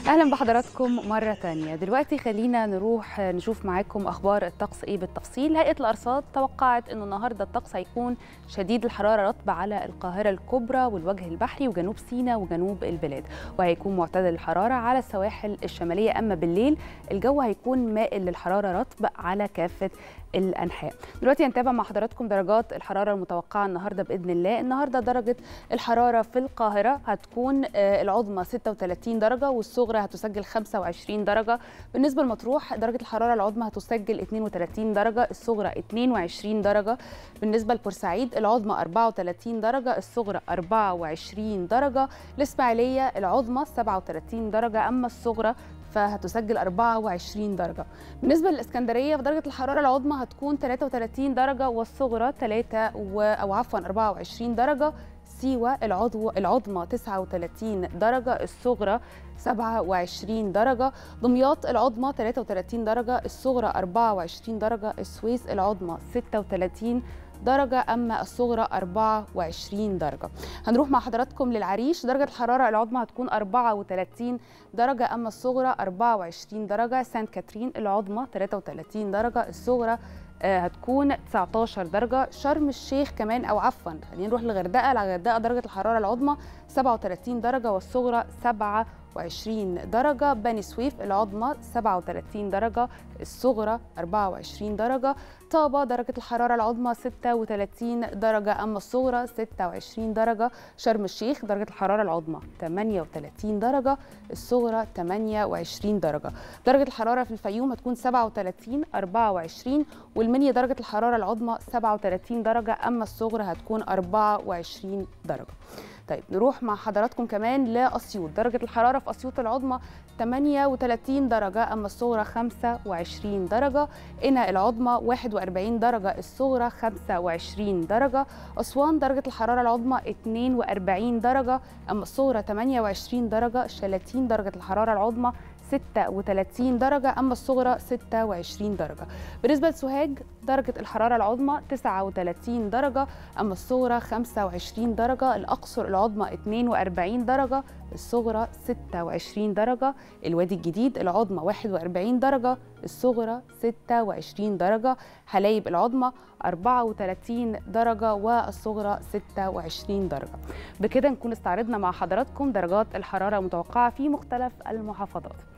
اهلا بحضراتكم مره تانية. دلوقتي خلينا نروح نشوف معاكم اخبار الطقس ايه بالتفصيل. هيئه الارصاد توقعت انه النهارده الطقس هيكون شديد الحراره رطب على القاهره الكبرى والوجه البحري وجنوب سيناء وجنوب البلاد، وهيكون معتدل الحراره على السواحل الشماليه. اما بالليل الجو هيكون مائل للحراره رطب على كافه الانحاء. دلوقتي هنتابع مع حضراتكم درجات الحراره المتوقعه النهارده باذن الله. النهارده درجه الحراره في القاهره هتكون العظمى 36 درجه والصغرى هتسجل 25 درجه. بالنسبه لمطروح درجه الحراره العظمى هتسجل 32 درجه الصغرى 22 درجه. بالنسبه لبورسعيد العظمى 34 درجه الصغرى 24 درجه. الاسماعيليه العظمى 37 درجه اما الصغرى فهتسجل 24 درجة. بالنسبة للإسكندرية فدرجة الحرارة العظمى هتكون 33 درجة والصغرى 24 درجة. سيوة العظمى 39 درجة الصغرى 27 درجة. دمياط العظمى 33 درجة الصغرى 24 درجة. السويس العظمى 36 درجة أما الصغرى 24 درجة. هنروح مع حضراتكم للعريش. درجة الحرارة العظمى هتكون 34 درجة أما الصغرى 24 درجة. سانت كاترين العظمى 33 درجة الصغرى هتكون 19 درجة. شرم الشيخ كمان أو عفوا خلينا نروح للغردقة. الغردقة درجة الحرارة العظمى 37 درجة والصغرى 27 درجة. بني سويف العظمى 37 درجة الصغرى 24 درجة. طابة درجة الحرارة العظمى 36 درجة أما الصغرى 26 درجة. شرم الشيخ درجة الحرارة العظمى 38 درجة الصغرى 28 درجة. درجة الحرارة في الفيوم هتكون 37 24 والمنيا درجة الحرارة العظمى 37 درجة أما الصغرى هتكون 24 درجة. طيب نروح مع حضراتكم كمان لأسيوط. درجة الحرارة في أسيوط العظمى 38 درجة أما الصغرى 25 درجة. قنا العظمى 41 درجة الصغرى 25 درجة. أسوان درجة الحرارة العظمى 42 درجة أما الصغرى 28 درجة. شلاتين درجة الحرارة العظمى 36 درجة أما الصغرى 26 درجة. بالنسبة لسوهاج درجة الحرارة العظمى 39 درجة أما الصغرى 25 درجة. الأقصر العظمى 42 درجة الصغرى 26 درجة. الوادي الجديد العظمى 41 درجة الصغرى 26 درجة. حلايب العظمى 34 درجة والصغرى 26 درجة. بكده نكون استعرضنا مع حضراتكم درجات الحرارة المتوقعة في مختلف المحافظات.